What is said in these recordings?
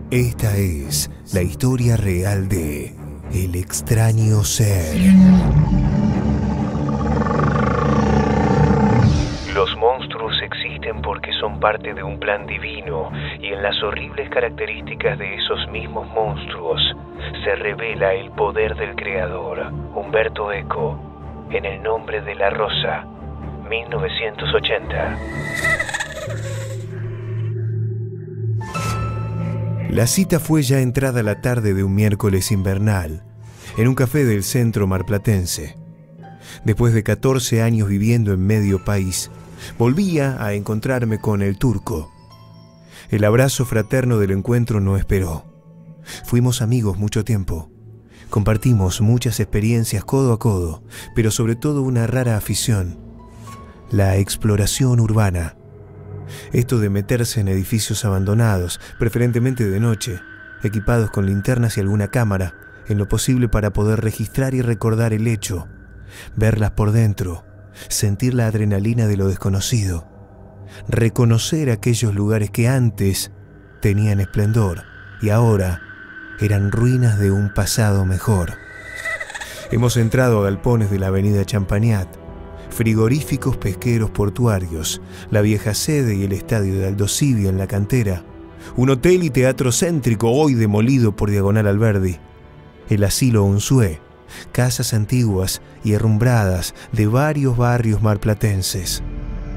Esta es la historia real de El extraño ser. Los monstruos existen porque son parte de un plan divino, y en las horribles características de esos mismos monstruos se revela el poder del creador. Humberto Eco, En el nombre de la rosa, 1980. La cita fue ya entrada la tarde de un miércoles invernal, en un café del centro marplatense. Después de 14 años viviendo en medio país, volvía a encontrarme con el turco. El abrazo fraterno del encuentro no esperó. Fuimos amigos mucho tiempo. Compartimos muchas experiencias codo a codo, pero sobre todo una rara afición: la exploración urbana. Esto de meterse en edificios abandonados, preferentemente de noche, equipados con linternas y alguna cámara, en lo posible para poder registrar y recordar el hecho, verlas por dentro, sentir la adrenalina de lo desconocido, reconocer aquellos lugares que antes tenían esplendor y ahora eran ruinas de un pasado mejor. Hemos entrado a galpones de la avenida Champagnat, frigoríficos pesqueros portuarios, la vieja sede y el estadio de Aldosivi en la cantera, un hotel y teatro céntrico hoy demolido por Diagonal Alberdi, el asilo Unzué, casas antiguas y herrumbradas de varios barrios marplatenses.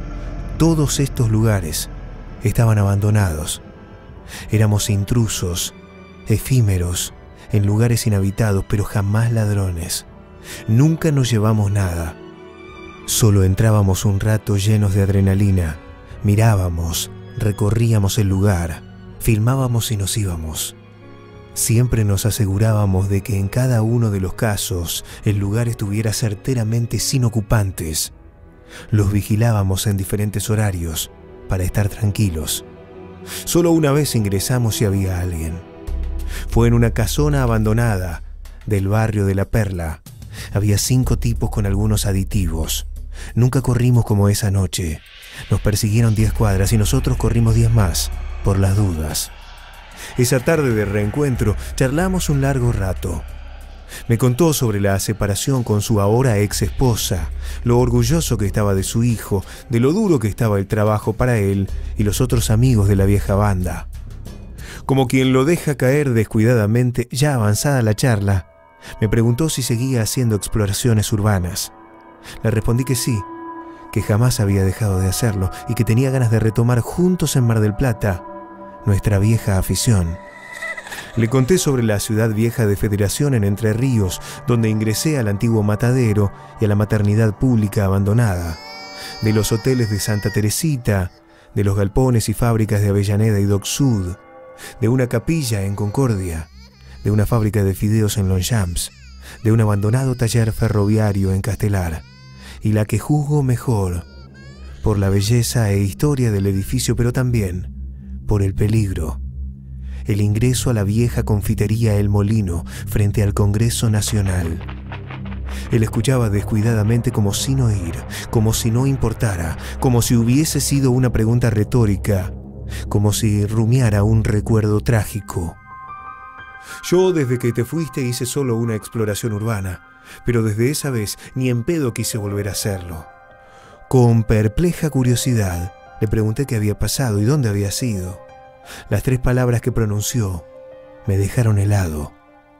Todos estos lugares estaban abandonados. Éramos intrusos, efímeros, en lugares inhabitados, pero jamás ladrones. Nunca nos llevamos nada. Solo entrábamos un rato llenos de adrenalina, mirábamos, recorríamos el lugar, filmábamos y nos íbamos. Siempre nos asegurábamos de que en cada uno de los casos el lugar estuviera certeramente sin ocupantes. Los vigilábamos en diferentes horarios para estar tranquilos. Solo una vez ingresamos y había alguien. Fue en una casona abandonada del barrio de La Perla. Había 5 tipos con algunos aditivos. Nunca corrimos como esa noche. Nos persiguieron 10 cuadras y nosotros corrimos 10 más, por las dudas. Esa tarde de reencuentro charlamos un largo rato. Me contó sobre la separación con su ahora ex esposa, lo orgulloso que estaba de su hijo, de lo duro que estaba el trabajo para él y los otros amigos de la vieja banda. Como quien lo deja caer descuidadamente, ya avanzada la charla, me preguntó si seguía haciendo exploraciones urbanas. Le respondí que sí, que jamás había dejado de hacerlo y que tenía ganas de retomar juntos en Mar del Plata nuestra vieja afición. Le conté sobre la ciudad vieja de Federación en Entre Ríos, donde ingresé al antiguo matadero y a la maternidad pública abandonada, de los hoteles de Santa Teresita, de los galpones y fábricas de Avellaneda y Dock Sud, de una capilla en Concordia, de una fábrica de fideos en Longchamps, de un abandonado taller ferroviario en Castelar, y la que juzgo mejor por la belleza e historia del edificio, pero también por el peligro: el ingreso a la vieja confitería El Molino frente al Congreso Nacional. Él escuchaba descuidadamente, como sin oír, como si no importara, como si hubiese sido una pregunta retórica, como si rumiara un recuerdo trágico. Yo desde que te fuiste hice solo una exploración urbana, pero desde esa vez ni en pedo quise volver a hacerlo. Con perpleja curiosidad le pregunté qué había pasado y dónde había sido. Las 3 palabras que pronunció me dejaron helado: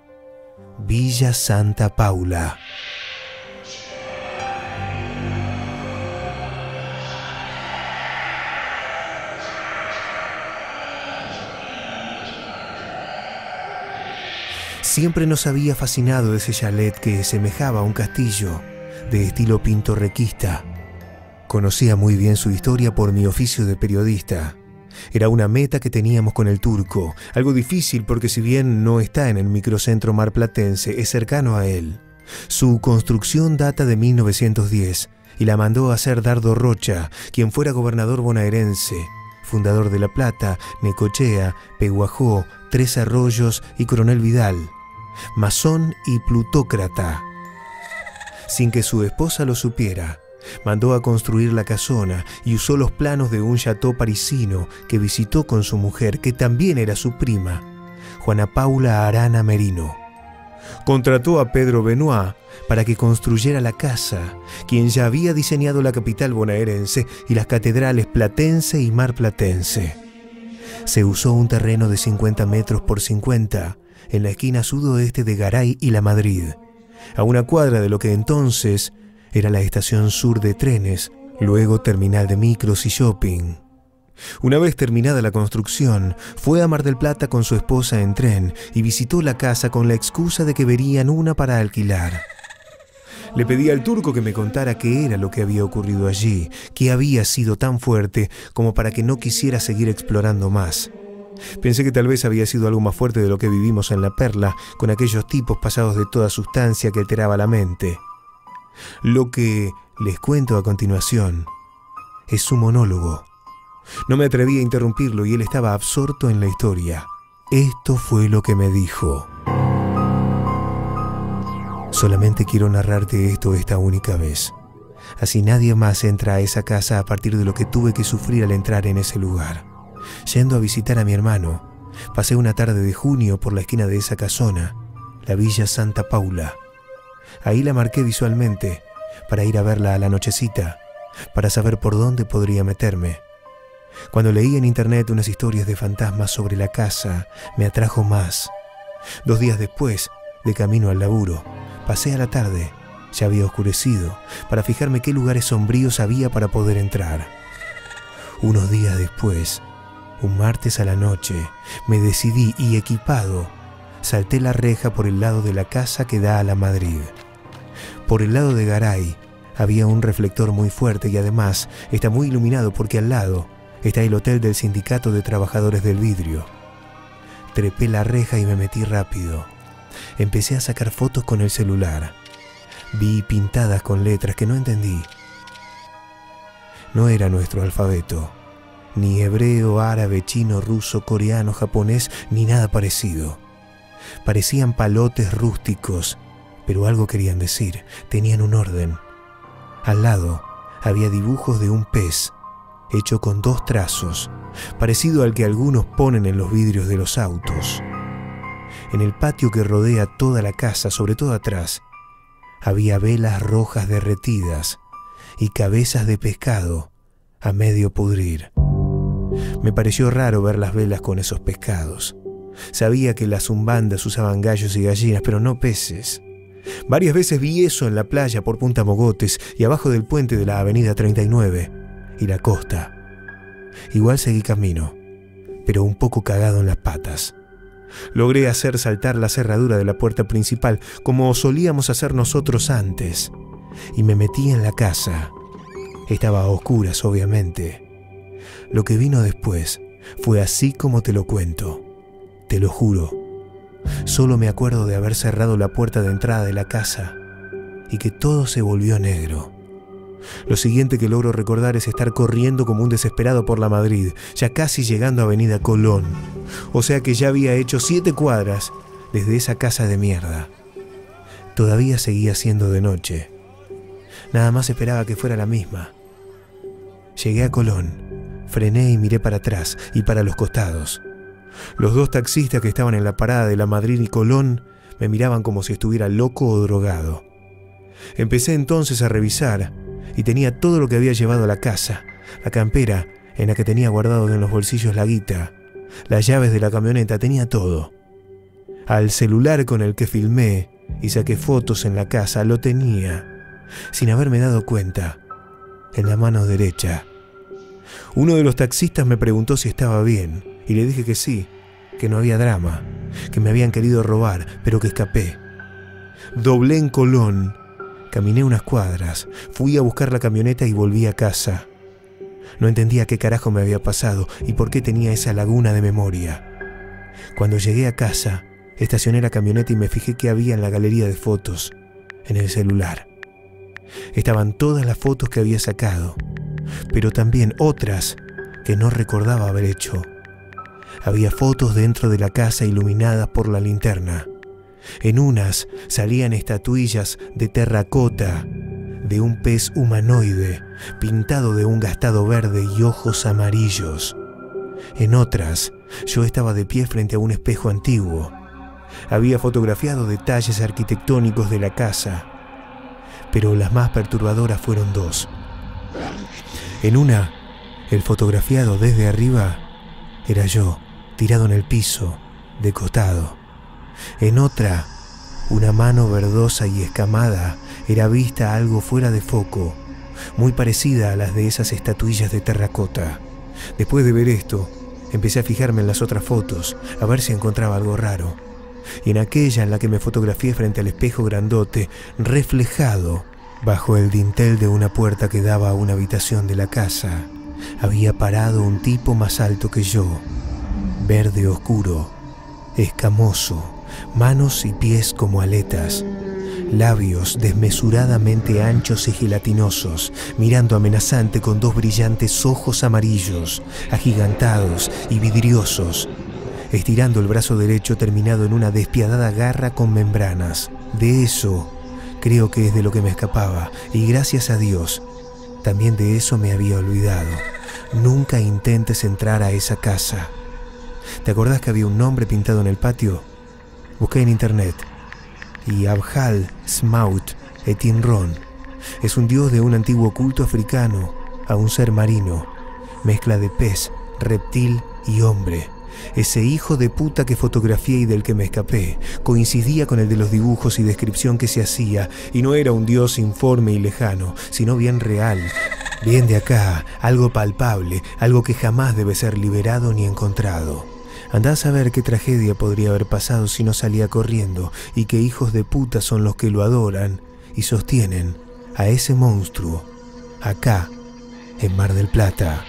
Villa Santa Paula. Siempre nos había fascinado ese chalet que semejaba a un castillo de estilo pintorrequista. Conocía muy bien su historia por mi oficio de periodista. Era una meta que teníamos con el turco, algo difícil porque si bien no está en el microcentro marplatense, es cercano a él. Su construcción data de 1910 y la mandó a hacer Dardo Rocha, quien fuera gobernador bonaerense, fundador de La Plata, Necochea, Peguajó, Tres Arroyos y Coronel Vidal, masón y plutócrata. Sin que su esposa lo supiera, mandó a construir la casona y usó los planos de un chateau parisino que visitó con su mujer, que también era su prima, Juana Paula Arana Merino. Contrató a Pedro Benoit para que construyera la casa, quien ya había diseñado la capital bonaerense y las catedrales platense y marplatense. Se usó un terreno de 50 metros por 50 en la esquina sudoeste de Garay y La Madrid, a una cuadra de lo que entonces era la estación sur de trenes, luego terminal de micros y shopping. Una vez terminada la construcción, fue a Mar del Plata con su esposa en tren y visitó la casa con la excusa de que verían una para alquilar. Le pedí al turco que me contara qué era lo que había ocurrido allí, qué había sido tan fuerte como para que no quisiera seguir explorando más. Pensé que tal vez había sido algo más fuerte de lo que vivimos en La Perla, con aquellos tipos pasados de toda sustancia que alteraba la mente. Lo que les cuento a continuación es su monólogo. No me atreví a interrumpirlo y él estaba absorto en la historia. Esto fue lo que me dijo. Solamente quiero narrarte esto esta única vez. Así nadie más entra a esa casa a partir de lo que tuve que sufrir al entrar en ese lugar. Yendo a visitar a mi hermano, pasé una tarde de junio por la esquina de esa casona, la Villa Santa Paula. Ahí la marqué visualmente, para ir a verla a la nochecita, para saber por dónde podría meterme. Cuando leí en internet unas historias de fantasmas sobre la casa, me atrajo más. 2 días después, de camino al laburo, pasé a la tarde, ya había oscurecido, para fijarme qué lugares sombríos había para poder entrar. Unos días después, un martes a la noche, me decidí y equipado, salté la reja por el lado de la casa que da a La Madrid. Por el lado de Garay había un reflector muy fuerte y además está muy iluminado porque al lado está el hotel del Sindicato de Trabajadores del Vidrio. Trepé la reja y me metí rápido. Empecé a sacar fotos con el celular. Vi pintadas con letras que no entendí. No era nuestro alfabeto, ni hebreo, árabe, chino, ruso, coreano, japonés, ni nada parecido. Parecían palotes rústicos, pero algo querían decir, tenían un orden. Al lado había dibujos de un pez, hecho con 2 trazos, parecido al que algunos ponen en los vidrios de los autos. En el patio que rodea toda la casa, sobre todo atrás, había velas rojas derretidas y cabezas de pescado a medio pudrir. Me pareció raro ver las velas con esos pescados. Sabía que las umbandas usaban gallos y gallinas, pero no peces. Varias veces vi eso en la playa por Punta Mogotes y abajo del puente de la Avenida 39 y la costa. Igual seguí camino, pero un poco cagado en las patas. Logré hacer saltar la cerradura de la puerta principal, como solíamos hacer nosotros antes, y me metí en la casa. Estaba a oscuras, obviamente. Lo que vino después fue así como te lo cuento. Te lo juro. Solo me acuerdo de haber cerrado la puerta de entrada de la casa y que todo se volvió negro. Lo siguiente que logro recordar es estar corriendo como un desesperado por La Madrid, ya casi llegando a Avenida Colón. O sea que ya había hecho 7 cuadras desde esa casa de mierda. Todavía seguía siendo de noche. Nada más esperaba que fuera la misma. Llegué a Colón, frené y miré para atrás y para los costados. Los 2 taxistas que estaban en la parada de La Madrid y Colón me miraban como si estuviera loco o drogado. Empecé entonces a revisar y tenía todo lo que había llevado a la casa, la campera en la que tenía guardado en los bolsillos la guita, las llaves de la camioneta, tenía todo. Al celular con el que filmé y saqué fotos en la casa lo tenía, sin haberme dado cuenta, en la mano derecha. Uno de los taxistas me preguntó si estaba bien y le dije que sí, que no había drama, que me habían querido robar, pero que escapé. Doblé en Colón, caminé unas cuadras, fui a buscar la camioneta y volví a casa. No entendía qué carajo me había pasado y por qué tenía esa laguna de memoria. Cuando llegué a casa, estacioné la camioneta y me fijé qué había en la galería de fotos, en el celular. Estaban todas las fotos que había sacado, pero también otras que no recordaba haber hecho. Había fotos dentro de la casa iluminadas por la linterna. En unas salían estatuillas de terracota de un pez humanoide pintado de un gastado verde y ojos amarillos. En otras Yo estaba de pie frente a un espejo antiguo. Había fotografiado detalles arquitectónicos de la casa, pero las más perturbadoras fueron dos. En una, el fotografiado desde arriba era yo, tirado en el piso, de costado. En otra, una mano verdosa y escamada era vista algo fuera de foco, muy parecida a las de esas estatuillas de terracota. Después de ver esto, empecé a fijarme en las otras fotos, a ver si encontraba algo raro. Y en aquella en la que me fotografié frente al espejo grandote, reflejado bajo el dintel de una puerta que daba a una habitación de la casa, había parado un tipo más alto que yo, verde oscuro, escamoso, manos y pies como aletas, labios desmesuradamente anchos y gelatinosos, mirando amenazante con dos brillantes ojos amarillos, agigantados y vidriosos, estirando el brazo derecho terminado en una despiadada garra con membranas. De eso creo que es de lo que me escapaba, y gracias a Dios, también de eso me había olvidado. Nunca intentes entrar a esa casa. ¿Te acordás que había un nombre pintado en el patio? Busqué en internet. Y Abhal Smaut Etinron es un dios de un antiguo culto africano a un ser marino, mezcla de pez, reptil y hombre. Ese hijo de puta que fotografié y del que me escapé coincidía con el de los dibujos y descripción que se hacía, y no era un dios informe y lejano, sino bien real, bien de acá, algo palpable, algo que jamás debe ser liberado ni encontrado. Andá a saber qué tragedia podría haber pasado si no salía corriendo, y qué hijos de puta son los que lo adoran y sostienen a ese monstruo acá, en Mar del Plata.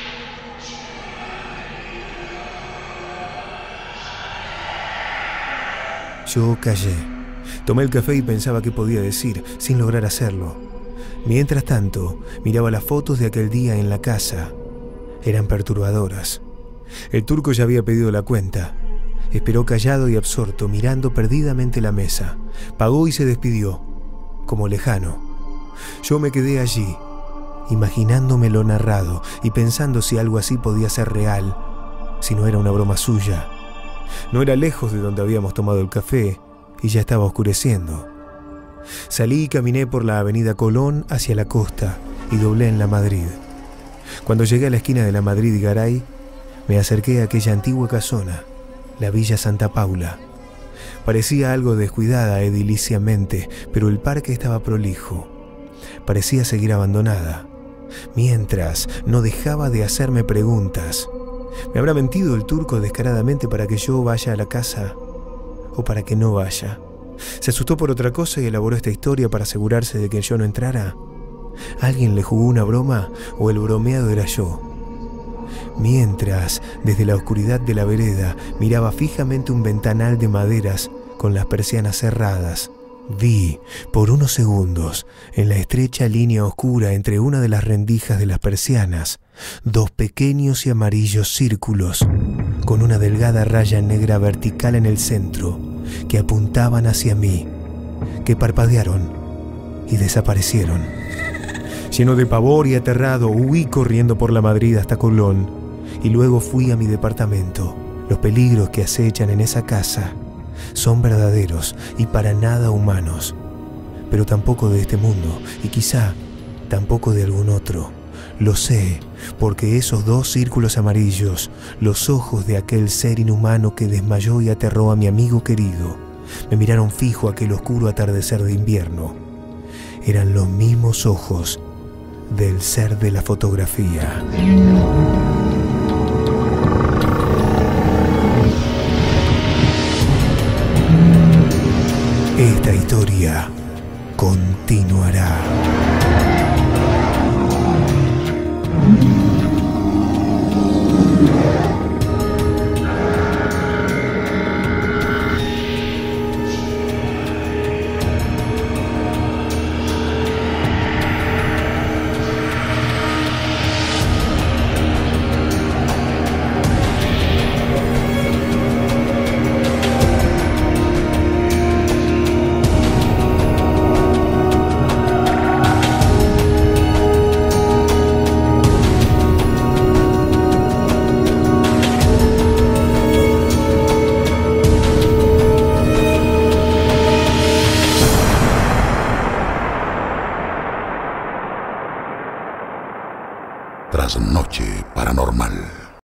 Yo callé. Tomé el café y pensaba qué podía decir, sin lograr hacerlo. Mientras tanto, miraba las fotos de aquel día en la casa. Eran perturbadoras. El turco ya había pedido la cuenta. Esperó callado y absorto, mirando perdidamente la mesa. Pagó y se despidió, como lejano. Yo me quedé allí, imaginándome lo narrado y pensando si algo así podía ser real, si no era una broma suya. No era lejos de donde habíamos tomado el café y ya estaba oscureciendo. Salí y caminé por la avenida Colón hacia la costa y doblé en la Madrid. Cuando llegué a la esquina de la Madrid y Garay, me acerqué a aquella antigua casona, la Villa Santa Paula. Parecía algo descuidada ediliciamente, pero el parque estaba prolijo. Parecía seguir abandonada, mientras no dejaba de hacerme preguntas. ¿Me habrá mentido el turco descaradamente para que yo vaya a la casa o para que no vaya? ¿Se asustó por otra cosa y elaboró esta historia para asegurarse de que yo no entrara? ¿Alguien le jugó una broma o el bromeado era yo? Mientras, desde la oscuridad de la vereda, miraba fijamente un ventanal de maderas con las persianas cerradas, vi, por unos segundos, en la estrecha línea oscura entre una de las rendijas de las persianas, dos pequeños y amarillos círculos, con una delgada raya negra vertical en el centro, que apuntaban hacia mí, que parpadearon y desaparecieron. Lleno de pavor y aterrado, huí corriendo por la Madrid hasta Colón, y luego fui a mi departamento. Los peligros que acechan en esa casa son verdaderos y para nada humanos, pero tampoco de este mundo, y quizá tampoco de algún otro. Lo sé, porque esos dos círculos amarillos, los ojos de aquel ser inhumano que desmayó y aterró a mi amigo querido, me miraron fijo aquel oscuro atardecer de invierno. Eran los mismos ojos del ser de la fotografía. Esta historia continuará. Trasnoche Paranormal.